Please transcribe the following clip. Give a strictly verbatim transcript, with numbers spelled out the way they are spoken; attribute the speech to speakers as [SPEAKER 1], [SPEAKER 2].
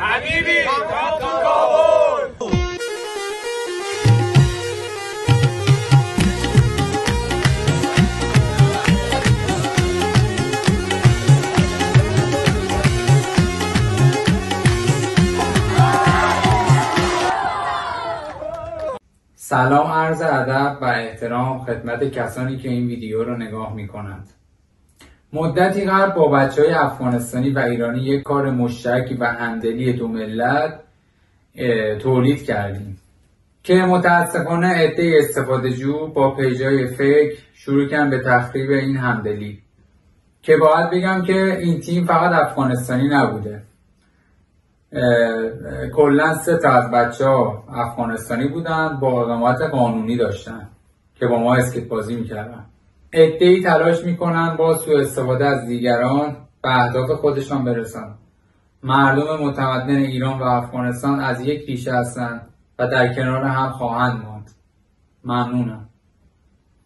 [SPEAKER 1] حبیبی تا تو کابل.
[SPEAKER 2] سلام، عرض ادب و احترام خدمت کسانی که این ویدیو رو نگاه می کنند. مدتی قبل با بچه های افغانستانی و ایرانی یک کار مشترکی و همدلی دو ملت تولید کردیم که متاسفانه عده استفاده جو با پیجای فیک شروع کردن به تخریب این همدلی، که باید بگم که این تیم فقط افغانستانی نبوده. کلا سه تا از بچه ها افغانستانی بودن، با اقامت قانونی داشتن که با ما اسکیت بازی میکردن. عده‌ای تلاش میکنن با سوء استفاده از دیگران به اهداف خودشان برسن. مردم متمدن ایران و افغانستان از یک ریشه هستند و در کنار هم خواهند ماند. ممنونم.